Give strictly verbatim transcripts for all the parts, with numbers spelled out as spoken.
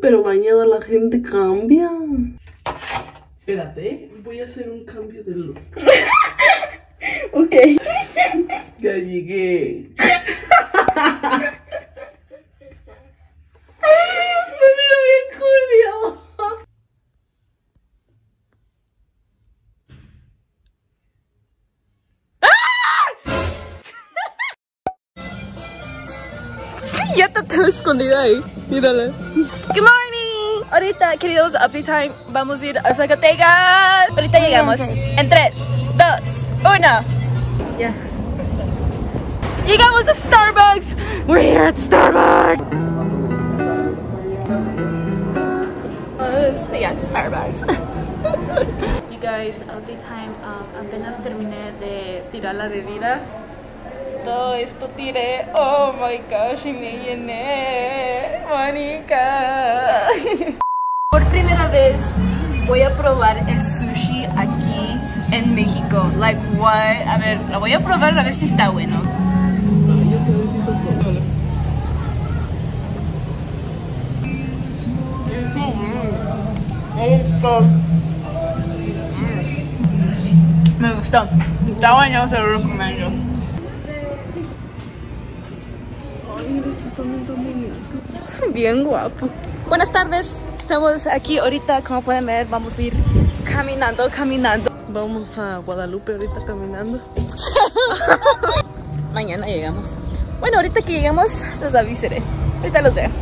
pero mañana la gente cambia. Espérate, voy a hacer un cambio de look. Ok. Ya llegué. Me miro bien Julio. Ya está todo escondida ahí. Mírala. Good morning. Ahorita, queridos, update time. Vamos a ir a Zacatecas. Ahorita llegamos. En tres, dos, uno. Ya. Llegamos a Starbucks. We're here at Starbucks. Yeah, Starbucks. You guys, update time. Um, apenas terminé de tirar la bebida. Todo esto tiré. Oh my gosh, y me llené. Mónica. Por primera vez voy a probar el sushi aquí en México. Like what? A ver, lo voy a probar a ver si está bueno. Ay, yo sé si son todo. Me gustó. Está bueno, se lo recomiendo. Bien guapo. Buenas tardes, estamos aquí ahorita, como pueden ver, vamos a ir caminando, caminando. Vamos a Guadalupe ahorita caminando. Mañana llegamos. Bueno, ahorita que llegamos los avisaré. Ahorita los veo.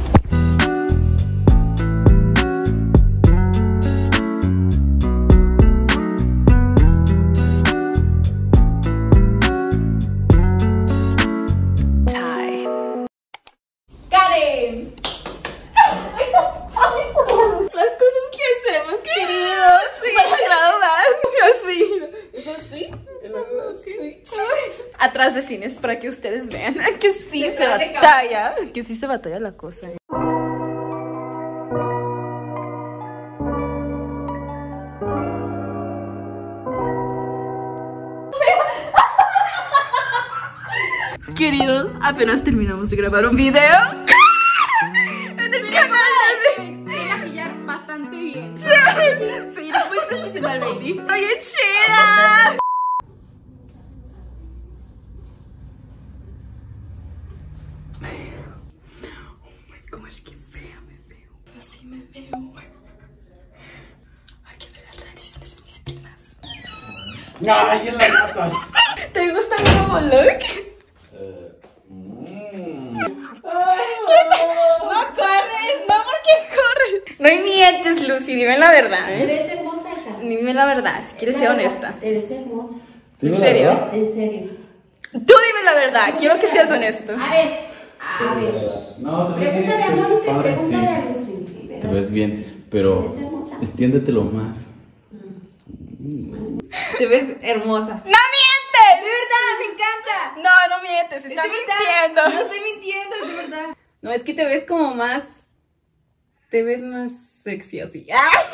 Las cosas que hacemos, queridos, para grabar. Así. ¿Es así? Sí. Atrás de cines para que ustedes vean que sí se, se batalla. Que sí se batalla la cosa. Queridos, apenas terminamos de grabar un video en el canal de... Se irá a pillar bastante bien. Se irá muy profesional, baby. ¡Oye, chida! Oh my gosh, qué fea me veo. Así me veo. Hay que ver las reacciones de mis primas. ¡Ay, en las matas! ¿Te gusta mi nuevo look? No corres, no, ¿por qué corres? No mientes, Lucy, dime la verdad. Te ves hermosa, hija. Dime la verdad, si quieres ser honesta. Te ves hermosa. ¿En serio? En serio. Tú dime la verdad, quiero que seas honesto. A ver, a ver. No, te Pregúntale a Mónica y padre, pregúntale sí. a Lucy. Te ves bien, pero extiéndetelo más. Te ves hermosa. ¡No mientes! De verdad, me encanta. No, no mientes, está Es de mintiendo. verdad. No estoy mintiendo, es de verdad. No, es que te ves como más. Te ves más sexy así.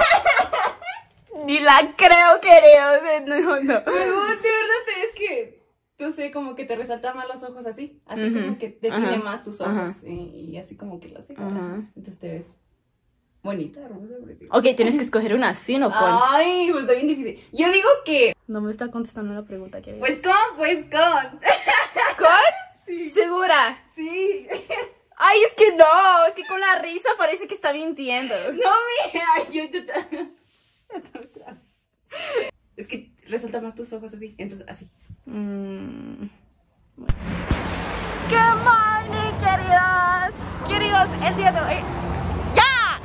Ni la creo, queridos. No, no. De verdad te ves que. No sé, como que te resaltan más los ojos así. Así Ujú. como que define Ajá. más tus Ajá. ojos. Y, y así como que lo hace. Ajá. Entonces te ves bonita, hermosa. preciosa. Ok, tienes que escoger una, ¿sí o con? Ay, pues está bien difícil. Yo digo que. No me está contestando la pregunta que Pues con, pues con. ¿Con? Sí. ¿Segura? Sí. Ay, es que no, es que con la risa parece que está mintiendo. No me. Ay, yo te. Es que resalta más tus ojos así. Entonces, así. Mm, bueno. Good morning, queridos. Queridos, el día de hoy. ¡Ya!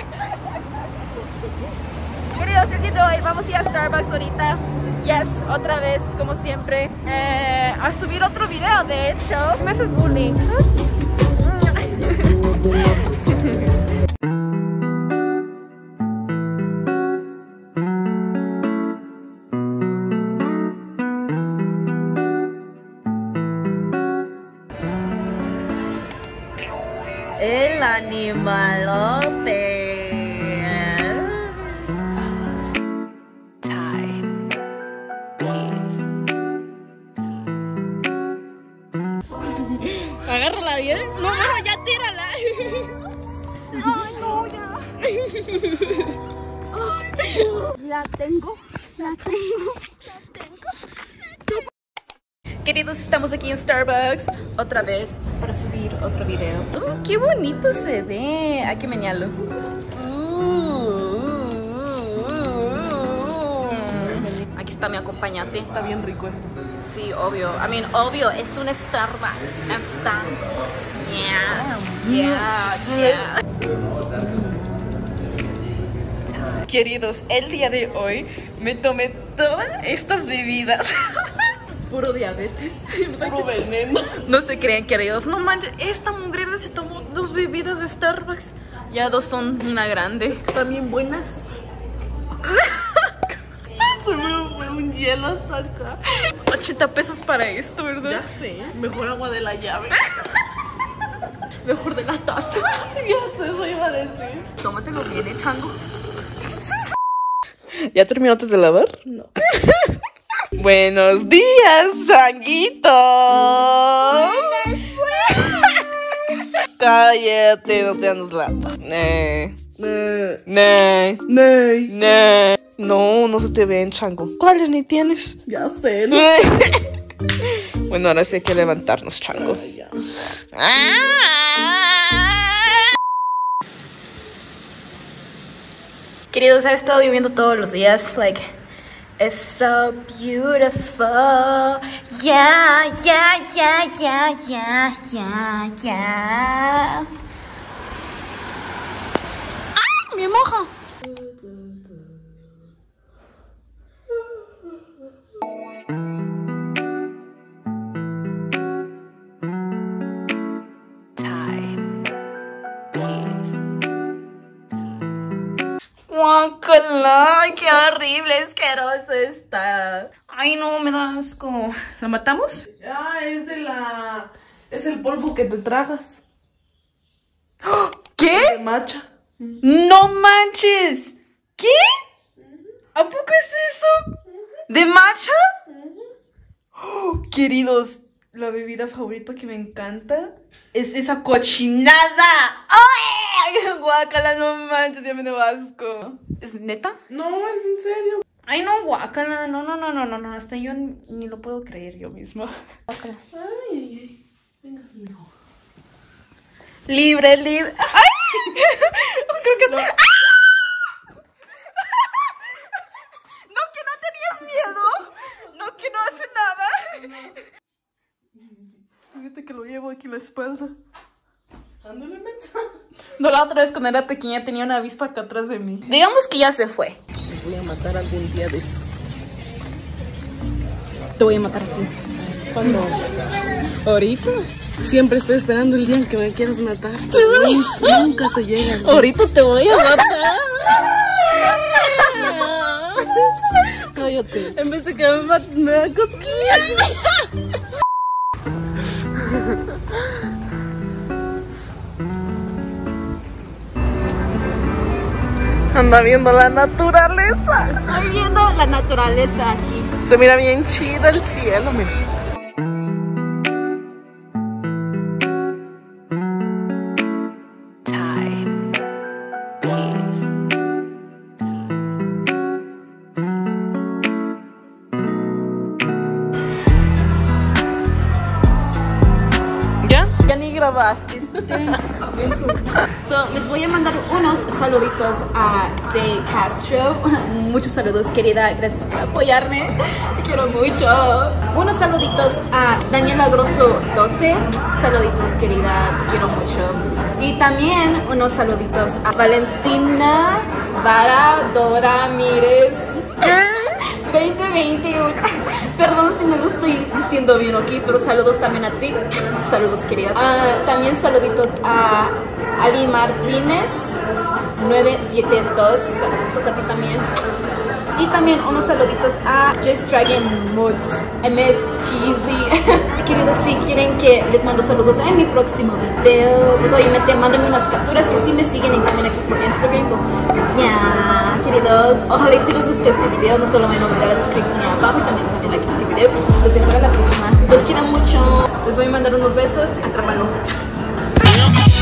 Queridos, el día de hoy vamos a ir a Starbucks ahorita. Yes, otra vez, como siempre. Eh, a subir otro video, de hecho. Me haces bullying. El animalote. Time beats. Agárrala bien. No, no, ya tírala. Ay, no, ya. La tengo, la tengo, la tengo. Queridos, estamos aquí en Starbucks otra vez para subir otro video. Uh, ¡Qué bonito se ve! Hay que menearlo. Aquí está mi acompañante. Está bien rico esto. Sí, obvio. I mean, obvio, es un Starbucks. Starbucks. Yeah. Yeah, yeah. Queridos, el día de hoy me tomé todas estas bebidas. Puro diabetes. Puro veneno. No se crean, queridos. No manches, esta mugrera se tomó dos bebidas de Starbucks. Ya dos son una grande. Están bien buenas. Se me fue un hielo hasta acá. ochenta pesos para esto, ¿verdad? Ya sé. Mejor agua de la llave. Mejor de la taza. Ya sé, eso iba a decir. Tómatelo bien, ¿eh, chango? ¿Ya terminaste de lavar? No. Buenos días, changuito. Cállate, no te andes lata. Nee. Nee. Nee. Nee. Nee. No, no se te ven, chango. ¿Cuáles ni tienes? Ya sé. ¿No? Bueno, ahora sí hay que levantarnos, chango. Ay, ya. Queridos, he estado viviendo todos los días, like, it's so beautiful, yeah, yeah, yeah, yeah, yeah, yeah, yeah. ¡Ay, me mojo! ¡Guácala! ¡Qué horrible, asqueroso está! ¡Ay, no, me da asco! ¿La matamos? Ah, es de la... Es el polvo que te tragas. ¿Qué? De matcha. ¡No manches! ¿Qué? ¿A poco es eso? ¿De matcha? Oh, queridos, la bebida favorita que me encanta es esa cochinada. ¡Ay! Guácala, no manches, ya me dio asco. ¿Es neta? No, es en serio. Ay, no, guácala, no, no, no, no, no, no, hasta yo ni, ni lo puedo creer yo misma. Guácala. Ay, ay, ay. Venga, señor. Libre, libre. ¡Ay! Creo que es... No. ¡Ah! No, que no tenías miedo. No, que no hace nada. Fíjate que lo llevo aquí en la espalda. Ándale, mensa. No, la otra vez cuando era pequeña tenía una avispa acá atrás de mí. Digamos que ya se fue. Te voy a matar algún día de estos. Te voy a matar a ti. ¿Cuándo? ¿Ahorita? Siempre estoy esperando el día en que me quieras matar. Nunca, nunca se llega. Ahorita te voy a matar. Cállate. En vez de que me mate, me da cosquillas. Anda viendo la naturaleza. Estoy viendo la naturaleza aquí. Se mira bien chido el cielo, mira. ¿Ya? Ya ni grabaste. So, les voy a mandar unos saluditos a Day Castro. Muchos saludos, querida. Gracias por apoyarme. Te quiero mucho. Unos saluditos a Daniela Grosso doce. Saluditos, querida. Te quiero mucho. Y también unos saluditos a Valentina Vara Dora Mírez. veinte veintiuno. Perdón si no lo estoy diciendo bien aquí, pero saludos también a ti. Saludos, querida. Uh, también saluditos a Ali Martínez nueve siete dos. Saluditos a ti también. Y también unos saluditos a Just Dragon Moods M T Z. Queridos, si quieren que les mando saludos en mi próximo video, pues obviamente mándenme unas capturas que sí me siguen y también aquí por Instagram. Pues ya, yeah, queridos, ojalá y si les gustó este video, no solo me olviden la suscripción ahí abajo y también denle like a este video. Los veo para la próxima. Los quiero mucho. Les voy a mandar unos besos. Atrápalo.